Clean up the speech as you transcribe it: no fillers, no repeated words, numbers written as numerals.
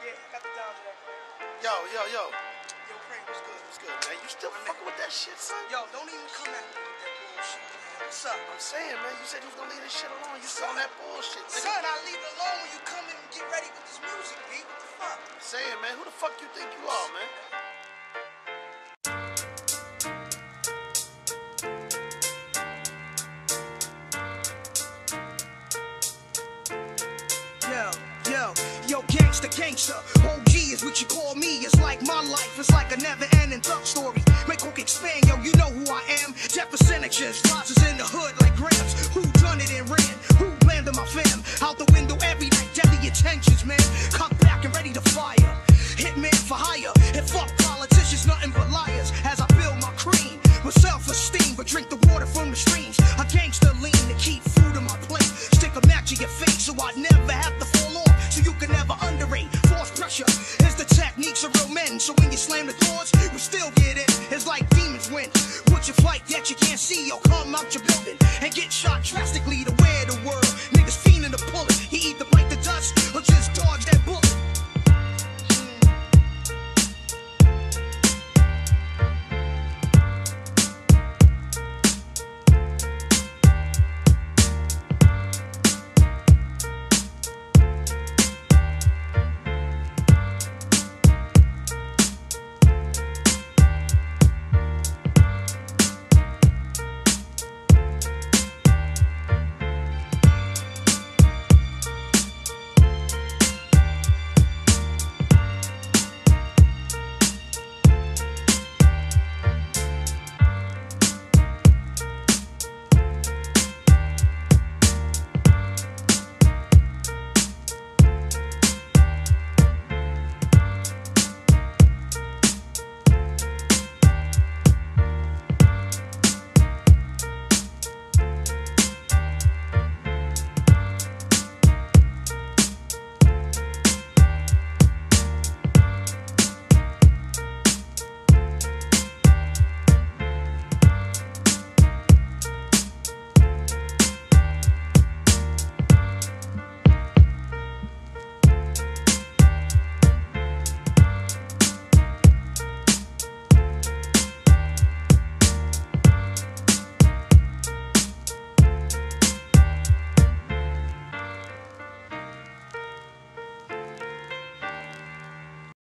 Yeah, got the down there. Yo. Yo, Craig, what's good? What's good, man? You still fucking with that shit, son? Yo, don't even come at me with that bullshit, man. What's up? I'm saying, man, you said you was gonna leave this shit alone. You saw that bullshit, nigga. Son, I leave it alone when you come in and get ready with this music, B. What the fuck? I'm saying, man, who the fuck you think you are, man? Yo, gangster, OG is what you call me. It's like my life, it's like a never-ending thug story. Make hook expand, yo, you know who I am. Jefferson actions, rises in the hood like grams. Who done it and ran? Who landed my fam? Out the window every night, deadly intentions, man. Cock back and ready to fire. Hitman for hire, and fuck politicians, nothing but liars. As I build my cream with self-esteem, but drink the water from the streams. A gangster lean to keep food on my plate. Stick a match in your face so I never have to fall off. So you can never underrate. Force pressure is the techniques of real men. So when you slam the doors, we still get in. It's like demons win. Put your fight that you can't see, yo.